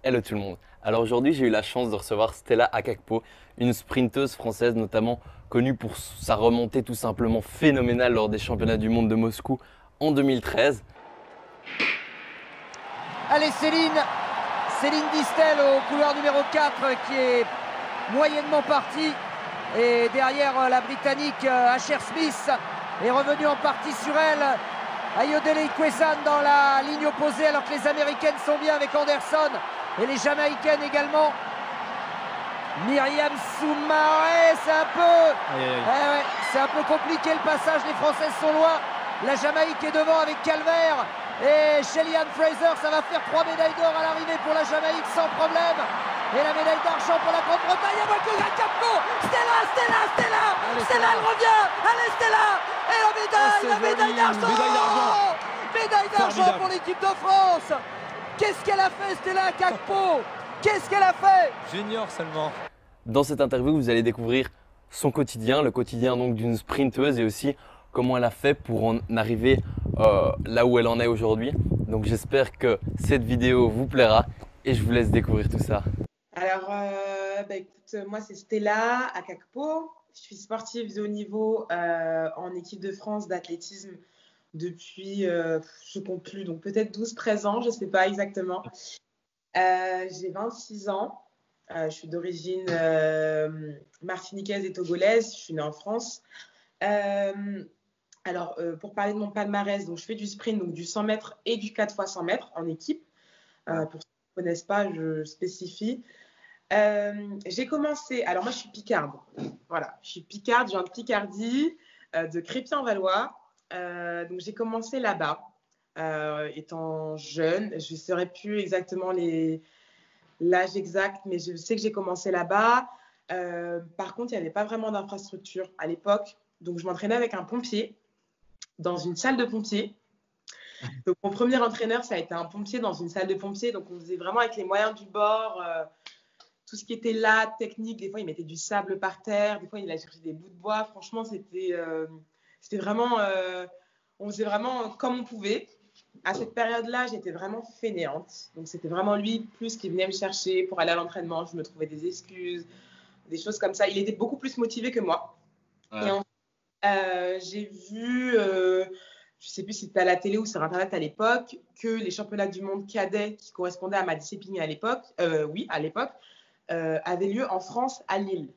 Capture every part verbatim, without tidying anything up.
Hello tout le monde. Alors aujourd'hui j'ai eu la chance de recevoir Stella Akakpo, une sprinteuse française notamment connue pour sa remontée tout simplement phénoménale lors des championnats du monde de Moscou en deux mille treize. Allez Céline, Céline Distel au couloir numéro quatre qui est moyennement partie. Et derrière la Britannique Asher Smith est revenue en partie sur elle. Ayodele Ikwezane dans la ligne opposée alors que les Américaines sont bien avec Anderson. Et les Jamaïcaines également. Myriam Soumaré, c'est un peu... Aïe, aïe, aïe. Eh ouais, c'est un peu compliqué le passage, les Françaises sont loin. La Jamaïque est devant avec Calvert. Et Shelly-Ann Fraser, ça va faire trois médailles d'or à l'arrivée pour la Jamaïque sans problème. Et la médaille d'argent pour la Grande-Bretagne. Akakpo, Stella, Stella, Stella. Allez, Stella, Stella. elle revient. Allez Stella. Et la médaille, Oh, c'est la médaille joli. d'argent. Médaille d'argent. Médaille d'argent Formidable. pour l'équipe de France. Qu'est-ce qu'elle a fait Stella Akakpo? Qu'est-ce qu'elle a fait? Junior seulement. Dans cette interview vous allez découvrir son quotidien, le quotidien donc d'une sprinteuse et aussi comment elle a fait pour en arriver euh, là où elle en est aujourd'hui. Donc j'espère que cette vidéo vous plaira et je vous laisse découvrir tout ça. Alors, euh, bah, écoute, moi c'est Stella Akakpo. Je suis sportive de haut niveau euh, en équipe de France d'athlétisme depuis, euh, je ne compte plus, donc peut-être douze treize ans, je ne sais pas exactement. Euh, j'ai vingt-six ans. Euh, je suis d'origine euh, martiniquaise et togolaise. Je suis née en France. Euh, alors, euh, pour parler de mon palmarès, donc, je fais du sprint, donc du cent mètres et du quatre fois cent mètres en équipe. Euh, pour ceux qui ne connaissent pas, je spécifie. Euh, j'ai commencé, alors moi je suis picarde, voilà, je suis picarde, je viens de Picardie, euh, de Crépy-en-Valois, euh, donc j'ai commencé là-bas, euh, étant jeune, je ne saurais plus exactement les, l'âge exact, mais je sais que j'ai commencé là-bas. Euh, par contre, il n'y avait pas vraiment d'infrastructure à l'époque, donc je m'entraînais avec un pompier dans une salle de pompiers. Donc mon premier entraîneur, ça a été un pompier dans une salle de pompiers, donc on faisait vraiment avec les moyens du bord. Euh, tout ce qui était là, technique, des fois, il mettait du sable par terre, des fois, il a cherché des bouts de bois. Franchement, c'était euh, c'était vraiment... Euh, on faisait vraiment comme on pouvait. À cette période-là, j'étais vraiment fainéante. Donc, c'était vraiment lui plus qui venait me chercher pour aller à l'entraînement. Je me trouvais des excuses, des choses comme ça. Il était beaucoup plus motivé que moi. Ouais. Et en euh, j'ai vu... Euh, je ne sais plus si c'était à la télé ou sur Internet à l'époque, que les championnats du monde cadets qui correspondaient à ma discipline à l'époque, euh, oui, à l'époque, Euh, avait lieu en France, à Lille.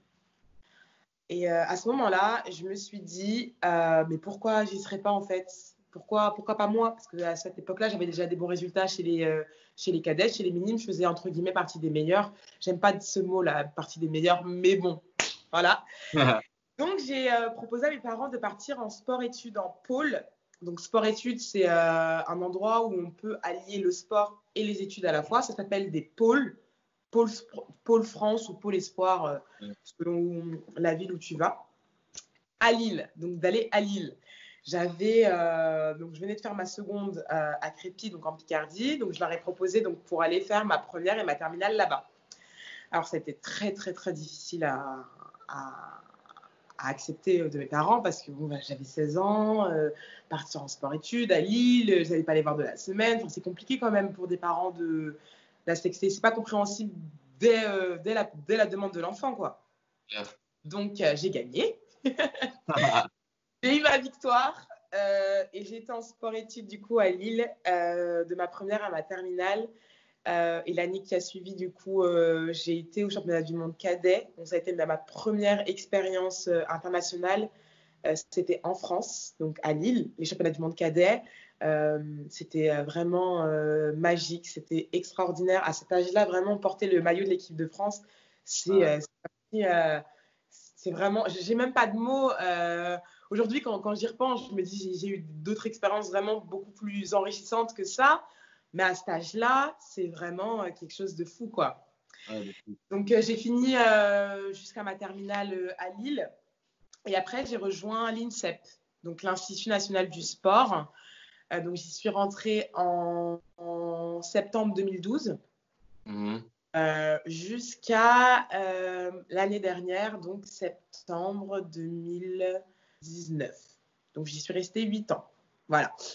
Et euh, à ce moment-là, je me suis dit, euh, mais pourquoi j'y serais pas en fait? Pourquoi, pourquoi pas moi? Parce qu'à cette époque-là, j'avais déjà des bons résultats chez les, euh, chez les cadets, chez les minimes. Je faisais entre guillemets partie des meilleurs. J'aime pas ce mot-là, partie des meilleurs, mais bon, voilà. Donc, j'ai euh, proposé à mes parents de partir en sport-études en pôle. Donc, sport-études, c'est euh, un endroit où on peut allier le sport et les études à la fois. Ça s'appelle des pôles. Pôle, Pôle France ou Pôle Espoir, euh, selon la ville où tu vas, à Lille, donc d'aller à Lille. J'avais, euh, donc je venais de faire ma seconde euh, à Crépy, donc en Picardie, donc je leur ai proposé donc, pour aller faire ma première et ma terminale là-bas. Alors, ça a été très, très, très difficile à, à, à accepter de mes parents parce que bon, bah, j'avais seize ans, euh, partir en sport-études à Lille, je n'allais pas les voir de la semaine. Enfin, c'est compliqué quand même pour des parents de... C'est pas compréhensible dès, euh, dès, la, dès la demande de l'enfant, quoi. Yeah. Donc, euh, j'ai gagné. J'ai eu ma victoire euh, et j'étais en sport-études, du coup, à Lille, euh, de ma première à ma terminale. Euh, et l'année qui a suivi, du coup, euh, j'ai été au championnat du monde cadet. Donc, ça a été ma première expérience euh, internationale. Euh, c'était en France, donc à Lille, les championnats du monde cadet. Euh, c'était vraiment euh, magique, c'était extraordinaire. À cet âge-là, vraiment porter le maillot de l'équipe de France, c'est ouais. euh, euh, c'est vraiment... J'ai même pas de mots. Euh, aujourd'hui, quand, quand j'y repense, je me dis j'ai eu d'autres expériences vraiment beaucoup plus enrichissantes que ça. Mais à cet âge-là, c'est vraiment quelque chose de fou, quoi. Ouais, donc, euh, j'ai fini euh, jusqu'à ma terminale euh, à Lille. Et après, j'ai rejoint l'INSEP, donc l'Institut national du sport. Euh, donc, j'y suis rentrée en, en septembre deux mille douze mmh. euh, jusqu'à euh, l'année dernière, donc septembre deux mille dix-neuf. Donc, j'y suis restée huit ans. Voilà.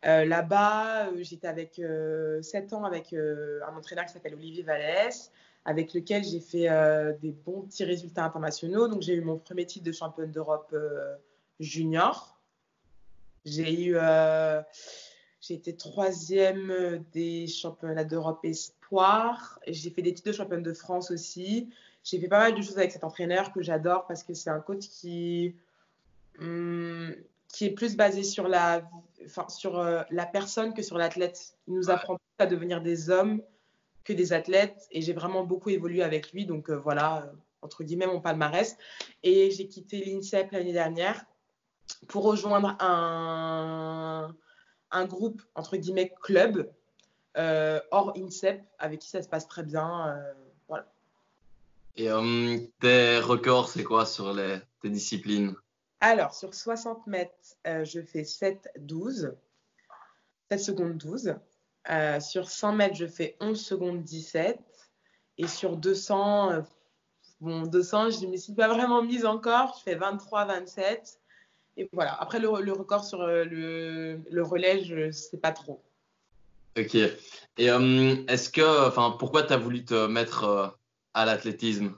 Euh, là-bas, euh, j'étais avec euh, sept ans avec euh, un entraîneur qui s'appelle Olivier Vallès, avec lequel j'ai fait euh, des bons petits résultats internationaux. Donc, j'ai eu mon premier titre de championne d'Europe euh, junior. J'ai eu, euh, j'ai été troisième des championnats d'Europe espoir. J'ai fait des titres de championne de France aussi. J'ai fait pas mal de choses avec cet entraîneur que j'adore parce que c'est un coach qui, hum, qui est plus basé sur la, enfin, sur euh, la personne que sur l'athlète. Il nous apprend plus à devenir des hommes que des athlètes et j'ai vraiment beaucoup évolué avec lui. Donc euh, voilà, euh, entre guillemets, mon palmarès. Et j'ai quitté l'INSEP l'année dernière pour rejoindre un, un groupe, entre guillemets, club, euh, hors INSEP, avec qui ça se passe très bien. Euh, voilà. Et euh, tes records, c'est quoi sur les, tes disciplines? Alors, sur soixante mètres, euh, je fais sept douze, sept secondes douze. Euh, sur cent mètres, je fais onze secondes dix-sept. Et sur deux cents, euh, bon, deux cents, je ne me suis pas vraiment mise encore. Je fais vingt-trois vingt-sept. Et voilà. Après, le, le record sur euh, le, le relais, je ne sais pas trop. Ok. Et euh, est-ce que, enfin, pourquoi tu as voulu te mettre euh, à l'athlétisme?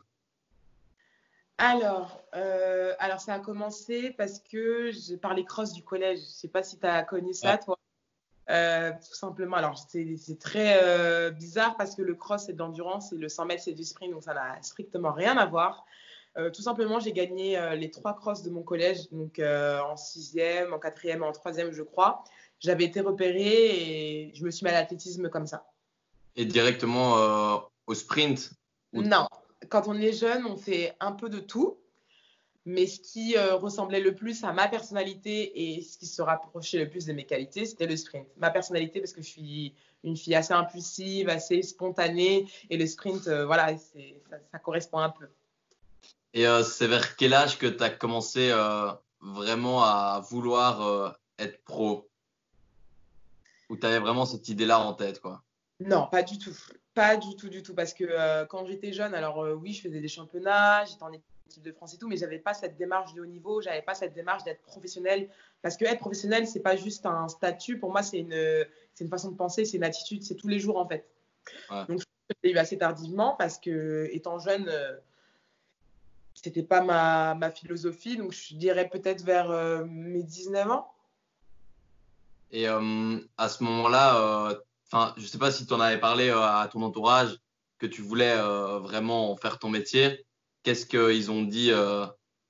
Alors, euh, alors, ça a commencé parce que j'ai parlé cross du collège. Je ne sais pas si tu as connu Ouais. ça, toi. Euh, tout simplement. Alors, c'est, c'est très euh, bizarre parce que le cross, c'est de l'endurance et le cent mètres, c'est du sprint. Donc, ça n'a strictement rien à voir. Euh, tout simplement, j'ai gagné euh, les trois crosses de mon collège. Donc, euh, en sixième, en quatrième et en troisième, je crois. J'avais été repérée et je me suis mis à l'athlétisme comme ça. Et directement euh, au sprint? Ou... Non. Quand on est jeune, on fait un peu de tout. Mais ce qui euh, ressemblait le plus à ma personnalité et ce qui se rapprochait le plus de mes qualités, c'était le sprint. Ma personnalité, parce que je suis une fille assez impulsive, assez spontanée. Et le sprint, euh, voilà, c'est, ça, ça correspond un peu. Et euh, c'est vers quel âge que tu as commencé euh, vraiment à vouloir euh, être pro? Ou tu avais vraiment cette idée-là en tête, quoi? Non, pas du tout. Pas du tout, du tout. Parce que euh, quand j'étais jeune, alors euh, oui, je faisais des championnats, j'étais en équipe de France et tout, mais j'avais pas cette démarche de haut niveau, j'avais pas cette démarche d'être professionnel. Parce que être professionnel, c'est pas juste un statut. Pour moi, c'est une, c'est une façon de penser, c'est une attitude, c'est tous les jours en fait. Ouais. Donc, je l'ai eu assez tardivement parce que, étant jeune, euh, c'était pas ma, ma philosophie. Donc, je dirais peut-être vers euh, mes dix-neuf ans. Et euh, à ce moment-là, euh, enfin, je sais pas si tu en avais parlé euh, à ton entourage que tu voulais euh, vraiment en faire ton métier. Qu'est-ce qu'ils ont dit euh,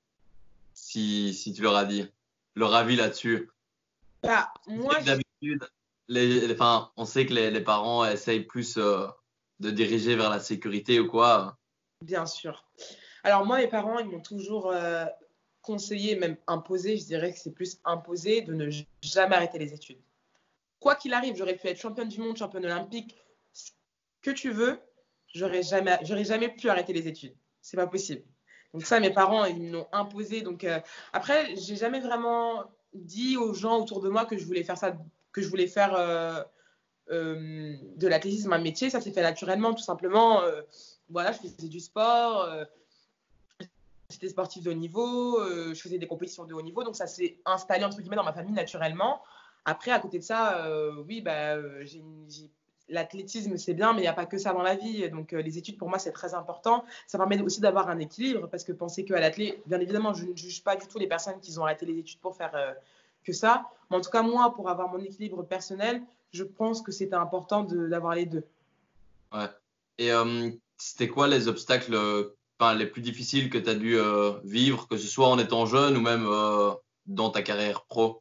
si, si tu leur as dit leur avis là-dessus? Bah, Je moi, sais que d'habitude, les, les- enfin, on sait que les, les parents essayent plus euh, de diriger vers la sécurité ou quoi. bien sûr. Alors, moi, mes parents, ils m'ont toujours euh, conseillé, même imposé, je dirais que c'est plus imposé, de ne jamais arrêter les études. Quoi qu'il arrive, j'aurais pu être championne du monde, championne olympique, ce que tu veux, j'aurais jamais, j'aurais jamais pu arrêter les études. C'est pas possible. Donc ça, mes parents, ils me l'ont imposé. Donc euh, après, j'ai jamais vraiment dit aux gens autour de moi que je voulais faire ça, que je voulais faire euh, euh, de l'athlétisme un métier. Ça s'est fait naturellement, tout simplement. Euh, voilà, je faisais du sport, euh, j'étais sportive de haut niveau, euh, je faisais des compétitions de haut niveau, donc ça s'est installé entre guillemets dans ma famille naturellement. Après, à côté de ça, euh, oui, bah, euh, j'ai, j'ai... l'athlétisme c'est bien, mais il n'y a pas que ça dans la vie. Donc euh, les études pour moi c'est très important. Ça permet aussi d'avoir un équilibre parce que penser qu'à l'athlé, bien évidemment, je ne juge pas du tout les personnes qui ont arrêté les études pour faire euh, que ça. Mais en tout cas, moi, pour avoir mon équilibre personnel, je pense que c'était important de, d'avoir les deux. Ouais. Et euh, c'était quoi les obstacles euh, enfin, les plus difficiles que tu as dû euh, vivre, que ce soit en étant jeune ou même euh, dans ta carrière pro?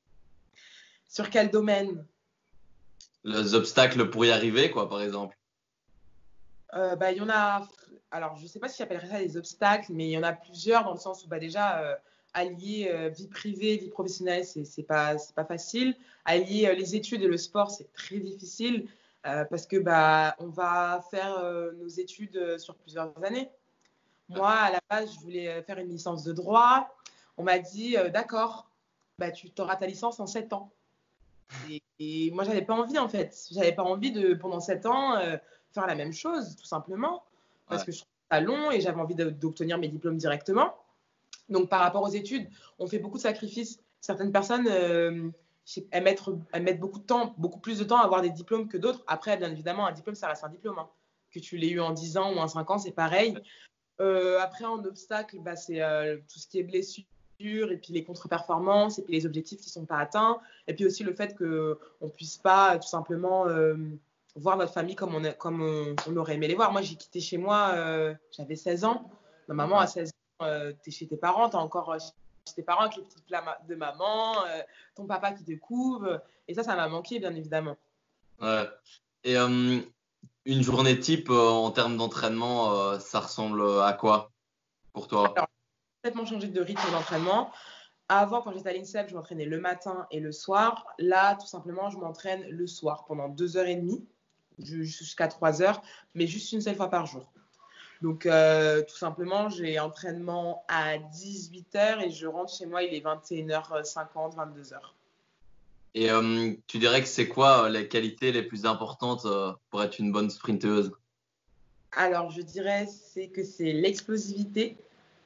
Sur quel domaine? Les obstacles pour y arriver, quoi, par exemple. Euh, bah, il y en a, alors je ne sais pas si j'appellerais ça des obstacles, mais il y en a plusieurs dans le sens où bah, déjà, euh, allier euh, vie privée, vie professionnelle, c'est c'est pas, c'est pas facile. Allier euh, les études et le sport, c'est très difficile euh, parce que bah, on va faire euh, nos études euh, sur plusieurs années. Ouais. Moi, à la base, je voulais euh, faire une licence de droit. On m'a dit, euh, d'accord, bah, tu auras ta licence en sept ans. Et, et moi, j'avais pas envie, en fait. J'avais pas envie de, pendant sept ans, euh, faire la même chose, tout simplement, parce Ouais. que je trouve ça long et j'avais envie de, d'obtenir mes diplômes directement. Donc, par rapport aux études, on fait beaucoup de sacrifices. Certaines personnes, euh, elles mettent, elles mettent beaucoup de temps, beaucoup plus de temps à avoir des diplômes que d'autres. Après, bien évidemment, un diplôme, ça reste un diplôme. Hein. Que tu l'aies eu en dix ans ou en cinq ans, c'est pareil. Euh, après, en obstacle, bah, c'est euh, tout ce qui est blessure, et puis les contre-performances, et puis les objectifs qui ne sont pas atteints, et puis aussi le fait qu'on ne puisse pas tout simplement euh, voir notre famille comme on, a, comme on, on aurait aimé les voir. Moi, j'ai quitté chez moi, euh, j'avais seize ans. Ma maman, à seize ans, euh, tu es chez tes parents, tu es encore euh, chez tes parents avec les petits plats de maman, euh, ton papa qui te couvre, et ça, ça m'a manqué, bien évidemment. Ouais. Et euh, une journée type euh, en termes d'entraînement, euh, ça ressemble à quoi pour toi? Alors, j'ai complètement changé de rythme d'entraînement. Avant, quand j'étais à l'INSEP, je m'entraînais le matin et le soir. Là, tout simplement, je m'entraîne le soir pendant deux heures et demie jusqu'à trois heures, mais juste une seule fois par jour. Donc, euh, tout simplement, j'ai entraînement à dix-huit heures et je rentre chez moi, il est vingt et une heures cinquante, vingt-deux heures. Et euh, tu dirais que c'est quoi les qualités les plus importantes euh, pour être une bonne sprinteuse? Alors, je dirais c'est que c'est l'explosivité,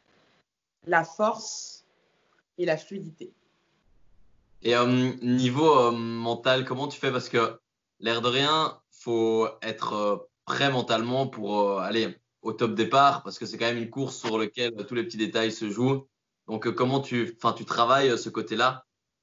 la force et la fluidité. Et euh, niveau euh, mental, comment tu fais? Parce que l'air de rien, faut être euh, prêt mentalement pour euh, aller au top départ, parce que c'est quand même une course sur laquelle tous les petits détails se jouent. Donc, euh, comment tu, enfin, tu travailles euh, ce côté-là?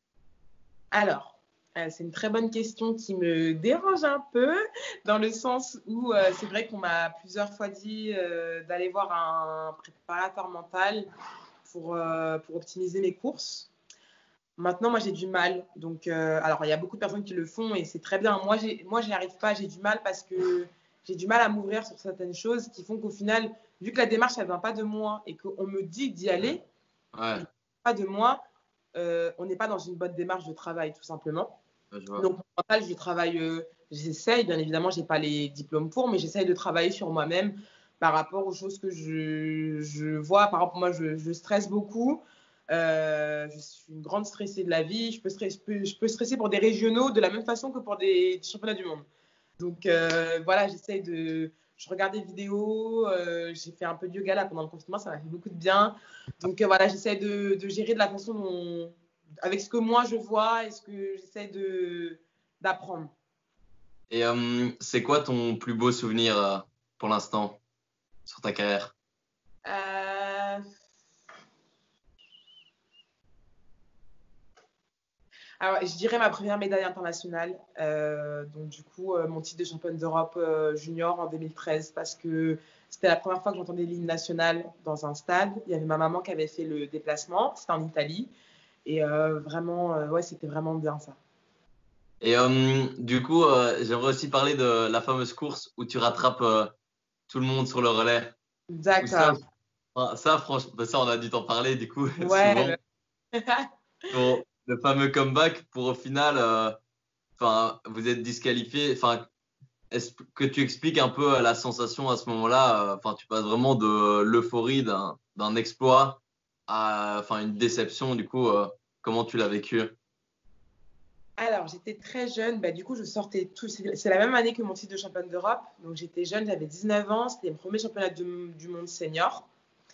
Alors, euh, c'est une très bonne question qui me dérange un peu, dans le sens où euh, c'est vrai qu'on m'a plusieurs fois dit euh, d'aller voir un préparateur mental pour, euh, pour optimiser mes courses. Maintenant, moi, j'ai du mal. Donc, euh, alors, il y a beaucoup de personnes qui le font et c'est très bien. Moi, j'ai, moi, j'y arrive pas. J'ai du mal parce que j'ai du mal à m'ouvrir sur certaines choses qui font qu'au final, vu que la démarche, elle vient pas de moi et qu'on me dit d'y aller, Ouais, pas de moi, euh, on n'est pas dans une bonne démarche de travail, tout simplement. ouais, je vois. Donc, mon mental, je travaille, euh, j'essaye, bien évidemment, je n'ai pas les diplômes pour, mais j'essaye de travailler sur moi-même par rapport aux choses que je, je vois. Par exemple, moi, je, je stresse beaucoup. Euh, je suis une grande stressée de la vie. Je peux, stresser, je, peux, je peux stresser pour des régionaux de la même façon que pour des, des championnats du monde. Donc, euh, voilà, j'essaye de. Je regarde des vidéos. Euh, j'ai fait un peu de yoga là pendant le confinement, ça m'a fait beaucoup de bien. Donc, euh, voilà, j'essaie de, de gérer de la façon dont. Avec ce que moi je vois et ce que j'essaie de, d'apprendre. Et euh, c'est quoi ton plus beau souvenir euh, pour l'instant sur ta carrière? Euh... Alors, je dirais ma première médaille internationale. Euh, donc, du coup, euh, mon titre de championne d'Europe euh, junior en deux mille treize, parce que c'était la première fois que j'entendais l'hymne national dans un stade. Il y avait ma maman qui avait fait le déplacement. C'était en Italie. Et euh, vraiment, euh, ouais, c'était vraiment bien ça. Et euh, du coup, euh, j'aimerais aussi parler de la fameuse course où tu rattrapes euh, tout le monde sur le relais. Où ça, D'accord. enfin, ça, franchement, ça, on a dû t'en parler du coup souvent. Ouais. Ton- le fameux comeback pour au final, euh, enfin, vous êtes disqualifié. Enfin, est-ce que tu expliques un peu la sensation à ce moment-là? euh, Enfin, tu passes vraiment de l'euphorie d'un d'un exploit à, enfin, une déception. Du coup, euh, comment tu l'as vécu? Alors, j'étais très jeune. Bah, du coup, je sortais tout. C'est la même année que mon titre de championne d'Europe. Donc, j'étais jeune, j'avais dix-neuf ans. C'était mon premier championnat du, du monde senior.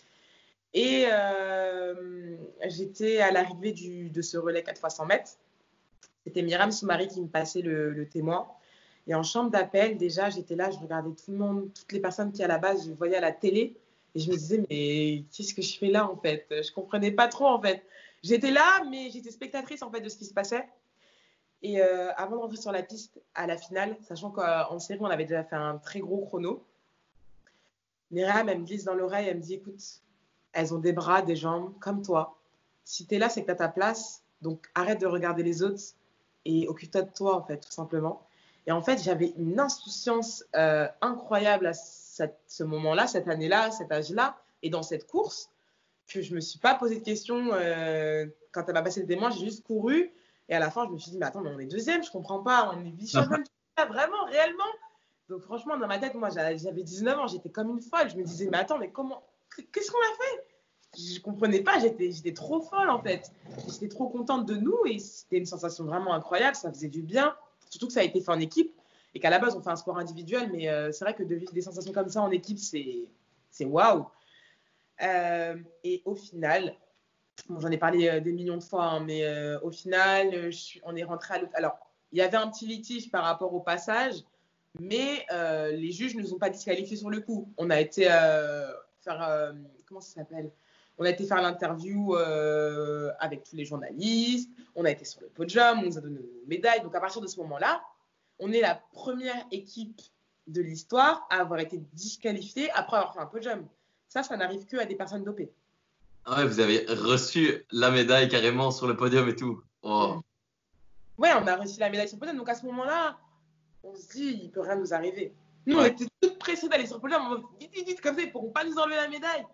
Et euh, j'étais à l'arrivée du, de ce relais quatre fois cent mètres. C'était Myriam Soumari qui me passait le, le témoin. Et en chambre d'appel, déjà, j'étais là, je regardais tout le monde, toutes les personnes qui, à la base, je voyais à la télé. Et je me disais, mais qu'est-ce que je fais là, en fait? Je ne comprenais pas trop, en fait. J'étais là, mais j'étais spectatrice, en fait, de ce qui se passait. Et euh, avant de rentrer sur la piste à la finale, sachant qu'en série, on avait déjà fait un très gros chrono, Myriam, elle me glisse dans l'oreille, elle me dit, écoute, elles ont des bras, des jambes, comme toi. Si tu es là, c'est que tu as ta place. Donc, arrête de regarder les autres et occupe-toi de toi, en fait, tout simplement. Et en fait, j'avais une insouciance euh, incroyable à cette, ce moment-là, cette année-là, cet âge-là, et dans cette course, que je ne me suis pas posé de questions. Euh, quand elle m'a passé le témoin, j'ai juste couru. Et à la fin, je me suis dit, mais attends, mais on est deuxième, je ne comprends pas. On est vice-championne, vraiment, réellement. Donc, franchement, dans ma tête, moi, j'avais dix-neuf ans, j'étais comme une folle. Je me disais, mais attends, mais comment. Qu'est-ce qu'on a fait? Je ne comprenais pas, j'étais trop folle en fait. J'étais trop contente de nous et c'était une sensation vraiment incroyable, ça faisait du bien. Surtout que ça a été fait en équipe et qu'à la base, on fait un sport individuel, mais euh, c'est vrai que de vivre des sensations comme ça en équipe, c'est waouh. Euh, et au final, bon, j'en ai parlé euh, des millions de fois, hein, mais euh, au final, euh, je suis, on est rentré à l'autre. Alors, il y avait un petit litige par rapport au passage, mais euh, les juges ne nous ont pas disqualifiés sur le coup. On a été euh, faire, euh, comment ça s'appelle? On a été faire l'interview euh, avec tous les journalistes, on a été sur le podium, on nous a donné nos médailles. Donc à partir de ce moment-là, on est la première équipe de l'histoire à avoir été disqualifiée après avoir fait un podium. Ça, ça n'arrive que à des personnes dopées. Ah ouais, vous avez reçu la médaille carrément sur le podium et tout. Oh. Ouais, on a reçu la médaille sur le podium. Donc à ce moment-là, on se dit, il peut rien nous arriver. Nous, Ouais. on était toutes pressées d'aller sur le podium. On dit, dit, dit, comme ça, ils pourront pas nous enlever la médaille.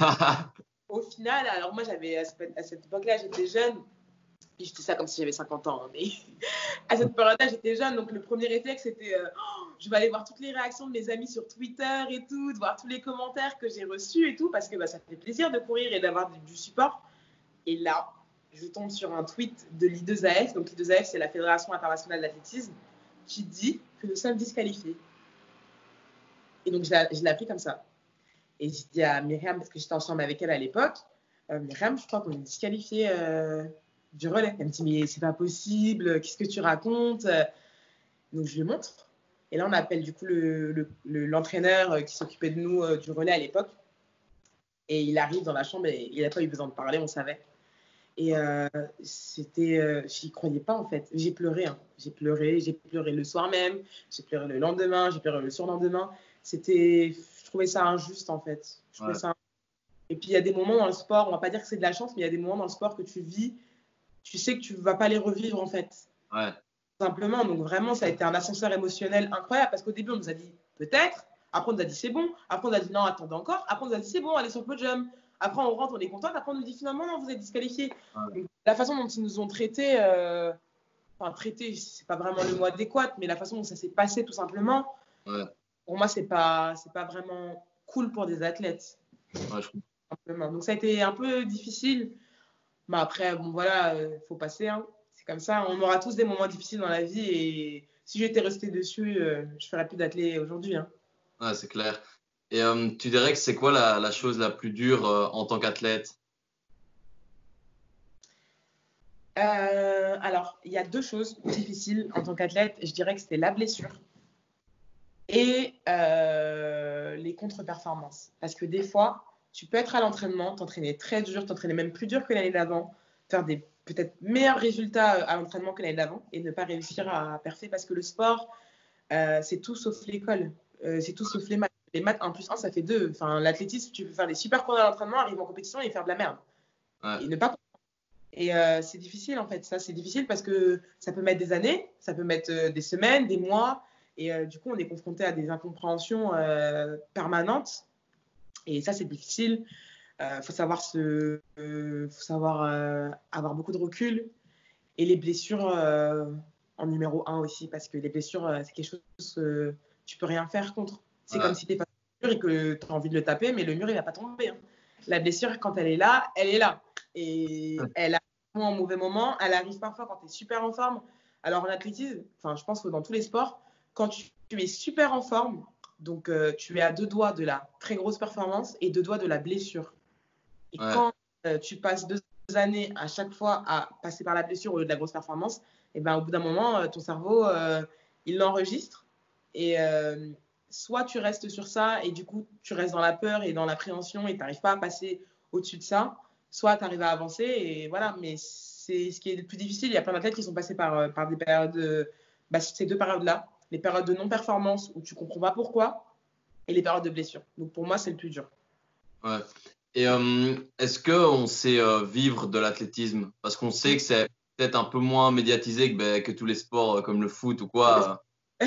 Au final, alors moi, j'avais à cette époque-là, j'étais jeune. Et je dis ça comme si j'avais cinquante ans, hein, mais à cette période-là, j'étais jeune. Donc le premier réflexe, c'était euh, oh, je vais aller voir toutes les réactions de mes amis sur Twitter et tout, de voir tous les commentaires que j'ai reçus et tout, parce que bah, ça fait plaisir de courir et d'avoir du, du support. Et là, je tombe sur un tweet de l'I deux A F. Donc l'I deux A F, c'est la Fédération internationale d'athlétisme, qui dit que nous sommes disqualifiés. Et donc je l'ai appris comme ça. Et j'ai dit à Myriam, parce que j'étais ensemble avec elle à l'époque, euh, Myriam, je crois qu'on est disqualifié euh, du relais. Elle me dit, mais c'est pas possible, qu'est-ce que tu racontes? Donc je lui montre. Et là, on appelle du coup le, le, le, l'entraîneur qui s'occupait de nous euh, du relais à l'époque. Et il arrive dans la chambre et il n'a pas eu besoin de parler, on savait. Et euh, c'était, euh, j'y croyais pas en fait. J'ai pleuré, hein. j'ai pleuré, j'ai pleuré le soir même, j'ai pleuré le lendemain, j'ai pleuré le surlendemain. C'était, je trouvais ça injuste en fait. Je trouvais ouais. ça. Et puis il y a des moments dans le sport, on va pas dire que c'est de la chance, mais il y a des moments dans le sport que tu vis, tu sais que tu vas pas les revivre en fait. Ouais. Simplement, donc vraiment, ça a été un ascenseur émotionnel incroyable parce qu'au début, on nous a dit peut-être, après on nous a dit c'est bon, après on nous a dit non, attendez encore, après on nous a dit c'est bon, allez sur le podium. Après, on rentre, on est content. Après, on nous dit finalement, non, vous êtes disqualifié. Ouais. La façon dont ils nous ont traités, euh, enfin, traités, c'est pas vraiment le mot adéquat, mais la façon dont ça s'est passé, tout simplement, ouais. Pour moi, c'est pas, c'est pas vraiment cool pour des athlètes. Ouais, je simplement. Donc, ça a été un peu difficile. Mais après, bon, voilà, il euh, faut passer. Hein. C'est comme ça. On aura tous des moments difficiles dans la vie. Et si j'étais restée dessus, euh, je ferais plus d'athlètes aujourd'hui. Hein. Ouais, c'est clair. Et euh, tu dirais que c'est quoi la, la chose la plus dure euh, en tant qu'athlète? euh, Alors, il y a deux choses difficiles en tant qu'athlète. Je dirais que c'était la blessure et euh, les contre-performances. Parce que des fois, tu peux être à l'entraînement, t'entraîner très dur, t'entraîner même plus dur que l'année d'avant, faire des peut-être meilleurs résultats à l'entraînement que l'année d'avant et ne pas réussir à perfer parce que le sport, euh, c'est tout sauf l'école. Euh, c'est tout sauf les maths. Les maths un plus un, ça fait deux. Enfin, l'athlétisme, tu peux faire des super cours à l'entraînement, arriver en compétition et faire de la merde. Ouais. Et ne pas. Et euh, c'est difficile, en fait. Ça, c'est difficile parce que ça peut mettre des années, ça peut mettre euh, des semaines, des mois. Et euh, du coup, on est confronté à des incompréhensions euh, permanentes. Et ça, c'est difficile. Il euh, faut savoir, se, euh, faut savoir euh, avoir beaucoup de recul. Et les blessures euh, en numéro un aussi, parce que les blessures, euh, c'est quelque chose que tu peux rien faire contre. C'est ouais. Comme si tu es pas sur le mur et que tu as envie de le taper, mais le mur, il va pas tomber. Hein. La blessure, quand elle est là, elle est là. Et ouais. Elle arrive en mauvais moment, elle arrive parfois quand tu es super en forme. Alors en athlétisme, enfin, je pense que dans tous les sports, quand tu, tu es super en forme, donc euh, tu es à deux doigts de la très grosse performance et deux doigts de la blessure. Et ouais. Quand euh, tu passes deux années à chaque fois à passer par la blessure au lieu de la grosse performance, et ben, au bout d'un moment, euh, ton cerveau, euh, il l'enregistre. Et euh, soit tu restes sur ça et du coup, tu restes dans la peur et dans l'appréhension et tu n'arrives pas à passer au-dessus de ça, soit tu arrives à avancer. Et voilà, mais c'est ce qui est le plus difficile. Il y a plein d'athlètes qui sont passés par, par des périodes, de, bah, ces deux périodes-là, les périodes de non-performance où tu ne comprends pas pourquoi et les périodes de blessure. Donc pour moi, c'est le plus dur. Ouais. Et euh, est-ce qu'on sait euh, vivre de l'athlétisme? Parce qu'on sait que c'est peut-être un peu moins médiatisé que, ben, que tous les sports euh, comme le foot ou quoi.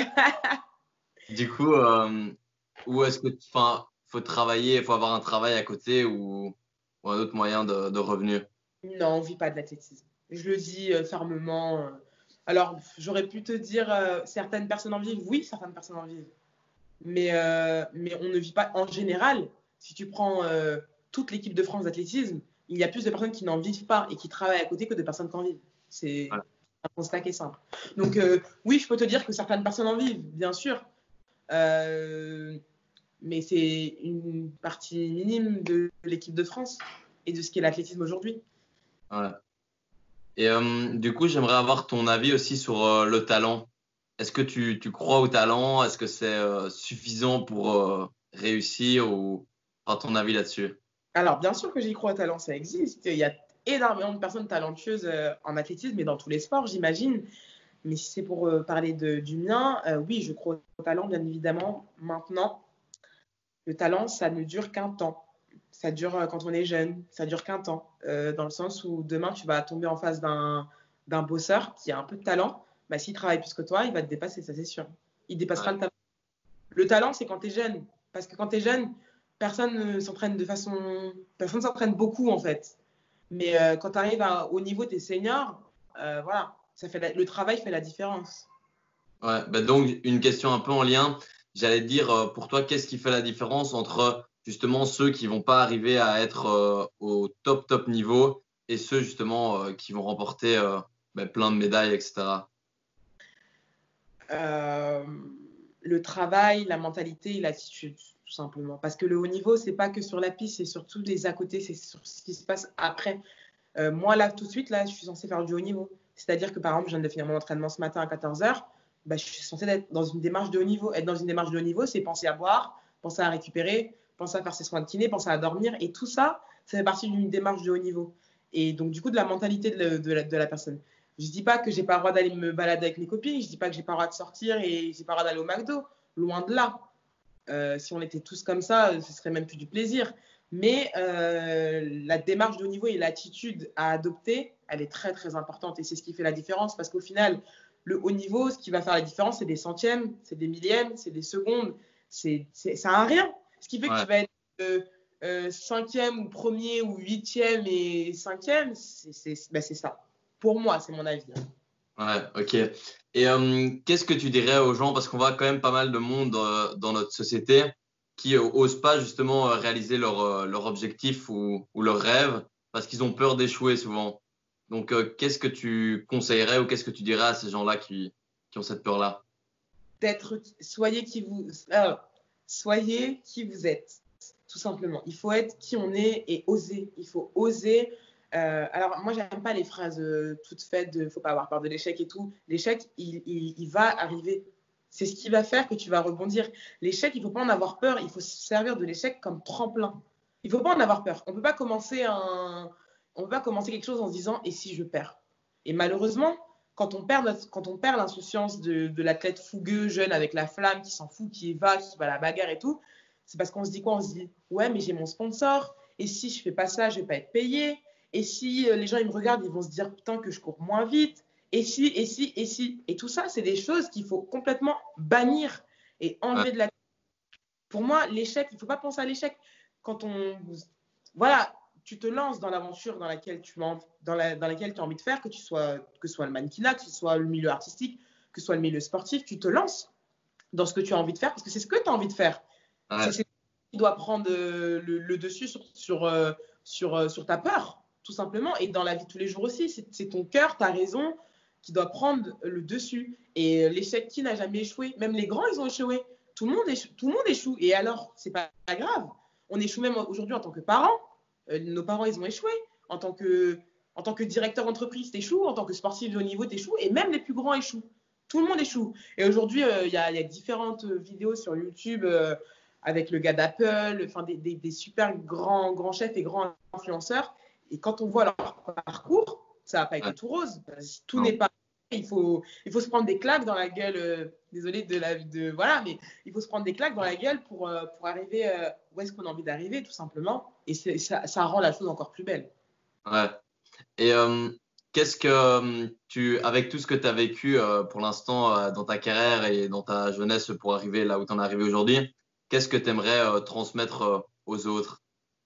Du coup, euh, où est-ce que tu faut travailler, il faut avoir un travail à côté ou, ou un autre moyen de, de revenu? Non, on ne vit pas de l'athlétisme. Je le dis euh, fermement. Euh. Alors, j'aurais pu te dire euh, certaines personnes en vivent. Oui, certaines personnes en vivent. Mais, euh, mais on ne vit pas en général. Si tu prends euh, toute l'équipe de France d'athlétisme, il y a plus de personnes qui n'en vivent pas et qui travaillent à côté que de personnes qui en vivent. C'est voilà. Un constat qui est simple. Donc, euh, oui, je peux te dire que certaines personnes en vivent, bien sûr. Euh, mais c'est une partie minime de l'équipe de France et de ce qu'est l'athlétisme aujourd'hui. Ouais. Et euh, du coup, j'aimerais avoir ton avis aussi sur euh, le talent. Est-ce que tu, tu crois au talent? Est-ce que c'est euh, suffisant pour euh, réussir ou à ton avis là-dessus? Alors, bien sûr que j'y crois au talent, ça existe. Il y a énormément de personnes talentueuses euh, en athlétisme et dans tous les sports, j'imagine. Mais si c'est pour euh, parler de, du mien, euh, oui, je crois au talent, bien évidemment. Maintenant, le talent, ça ne dure qu'un temps. Ça dure euh, quand on est jeune, ça dure qu'un temps. Euh, dans le sens où demain, tu vas tomber en face d'un d'un bosseur qui a un peu de talent. Bah, s'il travaille plus que toi, il va te dépasser, ça c'est sûr. Il dépassera Ouais. le talent. Le talent, c'est quand tu es jeune. Parce que quand tu es jeune, personne ne s'entraîne de façon. Personne s'entraîne beaucoup, en fait. Mais euh, quand tu arrives à, au niveau des seniors, euh, voilà, ça fait la- le travail fait la différence. Ouais, bah donc une question un peu en lien. J'allais te dire, euh, pour toi, qu'est-ce qui fait la différence entre justement ceux qui vont pas arriver à être euh, au top top niveau et ceux justement euh, qui vont remporter euh, bah, plein de médailles, et cetera. Euh, le travail, la mentalité et l'attitude, tout simplement. Parce que le haut niveau, c'est pas que sur la piste, c'est surtout les à côté, c'est sur ce qui se passe après. Euh, moi, là, tout de suite, là, je suis censée faire du haut niveau. C'est-à-dire que, par exemple, je viens de finir mon entraînement ce matin à quatorze heures, bah, je suis censée être dans une démarche de haut niveau. Être dans une démarche de haut niveau, c'est penser à boire, penser à récupérer, penser à faire ses soins de kiné, penser à dormir. Et tout ça, ça fait partie d'une démarche de haut niveau. Et donc, du coup, de la mentalité de la, de la, de la personne. Je dis pas que j'ai pas le droit d'aller me balader avec mes copines, je dis pas que j'ai pas le droit de sortir et j'ai pas le droit d'aller au McDo. Loin de là. Euh, si on était tous comme ça, ce serait même plus du plaisir. Mais euh, la démarche de haut niveau et l'attitude à adopter, elle est très très importante et c'est ce qui fait la différence parce qu'au final, le haut niveau, ce qui va faire la différence, c'est des centièmes, c'est des millièmes, c'est des secondes, c'est, c'est, ça n'a rien. Ce qui fait que Ouais, tu vas être euh, euh, cinquième ou premier ou huitième et cinquième, c'est, c'est, ben c'est ça. Pour moi, c'est mon avis. ouais, ok. Et euh, qu'est-ce que tu dirais aux gens, parce qu'on voit quand même pas mal de monde euh, dans notre société qui euh, osent pas justement euh, réaliser leur, euh, leur objectif ou, ou leur rêve parce qu'ils ont peur d'échouer souvent. Donc, euh, qu'est-ce que tu conseillerais ou qu'est-ce que tu dirais à ces gens-là qui, qui ont cette peur-là? D'être, soyez qui vous, euh, soyez qui vous êtes, tout simplement. Il faut être qui on est et oser. Il faut oser. Euh, alors moi, j'aime pas les phrases euh, toutes faites de, faut pas avoir peur de l'échec et tout. L'échec, il, il, il va arriver. C'est ce qui va faire que tu vas rebondir. L'échec, il faut pas en avoir peur. Il faut se servir de l'échec comme tremplin. Il faut pas en avoir peur. On peut pas commencer un, on peut pas commencer quelque chose en se disant et si je perds. Et malheureusement, quand on perd, notre, quand on perd l'insouciance de, de l'athlète fougueux, jeune, avec la flamme, qui s'en fout, qui va, qui va à la bagarre et tout, c'est parce qu'on se dit quoi? On se dit, ouais, mais j'ai mon sponsor, et si je fais pas ça, je vais pas être payé, et si euh, les gens ils me regardent, ils vont se dire, putain, que je cours moins vite, et si, et si, et si. Et tout ça, c'est des choses qu'il faut complètement bannir et Ouais, enlever de la... Pour moi, l'échec, il faut pas penser à l'échec. Quand on... Voilà, tu te lances dans l'aventure dans laquelle tu as, dans la, dans laquelle tu as envie de faire, que, tu sois, que ce soit le mannequinat, que ce soit le milieu artistique, que ce soit le milieu sportif, tu te lances dans ce que tu as envie de faire parce que c'est ce que tu as envie de faire. C'est ouais, ce qui doit prendre le, le dessus sur, sur, euh, sur, euh, sur ta peur, tout simplement. Et dans la vie de tous les jours aussi, c'est, c'est ton cœur, ta raison qui doit prendre le dessus. Et l'échec, qui n'a jamais échoué? Même les grands, ils ont échoué. Tout le monde échoue. Tout le monde échoue. Et alors, c'est pas grave. On échoue même aujourd'hui en tant que parents. Euh, nos parents, ils ont échoué. En tant que, en tant que directeur d'entreprise, t'échoues. En tant que sportif de haut niveau, t'échoues. Et même les plus grands échouent. Tout le monde échoue. Et aujourd'hui, il euh, y, y, a différentes vidéos sur YouTube euh, avec le gars d'Apple, enfin des, des, des, super grands, grands chefs et grands influenceurs. Et quand on voit leur parcours, ça n'a pas été ouais, tout rose. Tout n'est non, pas. Il faut, il faut se prendre des claques dans la gueule. Euh, désolé de la de voilà, mais il faut se prendre des claques dans la gueule pour, euh, pour arriver euh, où est-ce qu'on a envie d'arriver, tout simplement. Et ça, ça rend la chose encore plus belle. ouais. Et euh, qu'est-ce que euh, tu, avec tout ce que tu as vécu euh, pour l'instant euh, dans ta carrière et dans ta jeunesse pour arriver là où tu en es arrivé aujourd'hui, qu'est-ce que tu aimerais euh, transmettre euh, aux autres?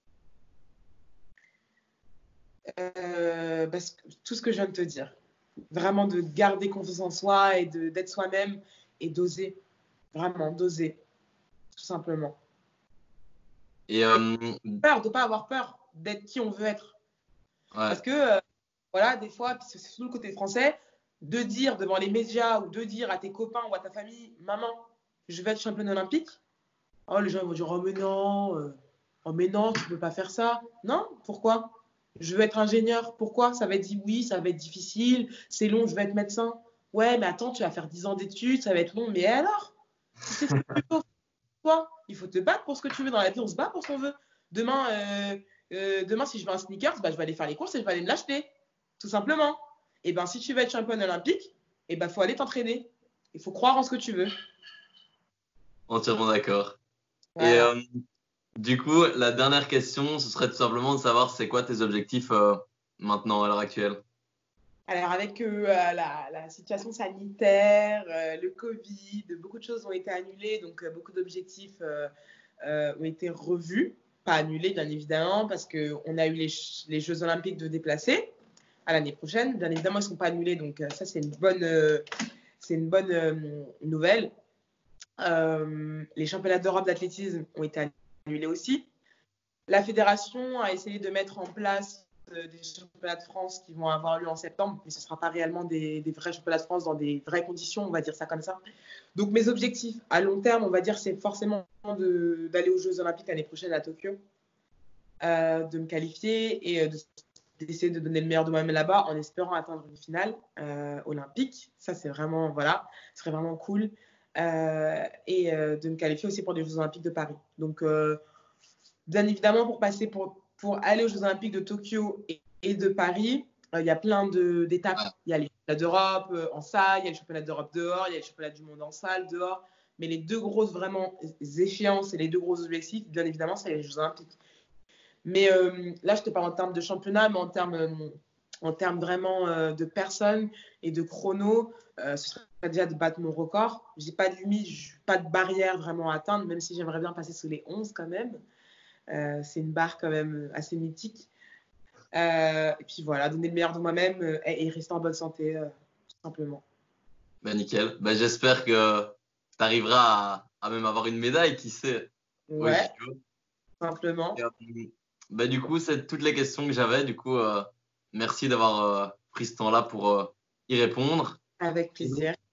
Euh, parce que, tout ce que je viens de te dire. Vraiment de garder confiance en soi et de, d'être soi-même et d'oser. Vraiment, d'oser. Tout simplement. Et euh, Peur, de ne pas avoir peur d'être qui on veut être. ouais, Parce que, euh, voilà, des fois, c'est surtout le côté français, de dire devant les médias ou de dire à tes copains ou à ta famille, maman, je vais être championne olympique. Oh, les gens vont dire, oh mais non, euh, oh mais non, tu ne peux pas faire ça. Non, pourquoi? Je veux être ingénieur. Pourquoi? Ça va être dit oui, ça va être difficile, c'est long, je veux être médecin. Ouais, mais attends, tu vas faire dix ans d'études, ça va être long. Mais alors? C'est ce que tu veux, toi. Il faut te battre pour ce que tu veux dans la vie. On se bat pour ce qu'on veut. Demain, euh, euh, demain si je veux un sneakers, bah, je vais aller faire les courses et je vais aller me l'acheter. Tout simplement. Et ben, si tu veux être championne olympique, il ben, faut aller t'entraîner. Il faut croire en ce que tu veux. Entièrement d'accord. Voilà. Et euh, du coup, la dernière question, ce serait tout simplement de savoir c'est quoi tes objectifs euh, maintenant, à l'heure actuelle? Alors, avec euh, la, la situation sanitaire, euh, le Covid, beaucoup de choses ont été annulées, donc euh, beaucoup d'objectifs euh, euh, ont été revus. Pas annulés, bien évidemment, parce qu'on a eu les, les Jeux Olympiques de déplacer à l'année prochaine. Bien évidemment, ils ne sont pas annulés, donc euh, ça, c'est une bonne, euh, c'est une bonne euh, nouvelle. Euh, les championnats d'Europe d'athlétisme ont été annulés aussi. La fédération a essayé de mettre en place euh, des championnats de France qui vont avoir lieu en septembre, mais ce ne sera pas réellement des, des vrais championnats de France dans des vraies conditions, on va dire ça comme ça. Donc mes objectifs à long terme, on va dire, c'est forcément de, d'aller aux Jeux Olympiques l'année prochaine à Tokyo, euh, de me qualifier et euh, de, d'essayer de donner le meilleur de moi-même là-bas en espérant atteindre une finale euh, olympique. Ça, c'est vraiment, voilà, ce serait vraiment cool. Euh, et euh, de me qualifier aussi pour les Jeux Olympiques de Paris. Donc, euh, bien évidemment, pour passer pour, pour aller aux Jeux Olympiques de Tokyo et, et de Paris, euh, il y a plein de, d'étapes. Il y a les championnats d'Europe euh, en salle, il y a les championnats d'Europe dehors, il y a les championnats du monde en salle dehors. Mais les deux grosses vraiment échéances et les deux gros objectifs, bien évidemment, c'est les Jeux Olympiques. Mais euh, là, je te parle en termes de championnat, mais en termes, euh, en termes vraiment euh, de personnes et de chrono, euh, ce serait déjà de battre mon record. Je n'ai pas de limite, pas de barrière vraiment à atteindre, même si j'aimerais bien passer sous les onze quand même. Euh, c'est une barre quand même assez mythique. Euh, et puis voilà, donner le meilleur de moi-même euh, et, et rester en bonne santé, euh, tout simplement. Ben nickel. Ben, j'espère que tu arriveras à, à même avoir une médaille, qui sait. Ouais, Ouais, tout simplement. Et, euh, ben, du coup, c'est toutes les questions que j'avais. Du coup, euh, merci d'avoir euh, pris ce temps-là pour euh, y répondre. Avec plaisir.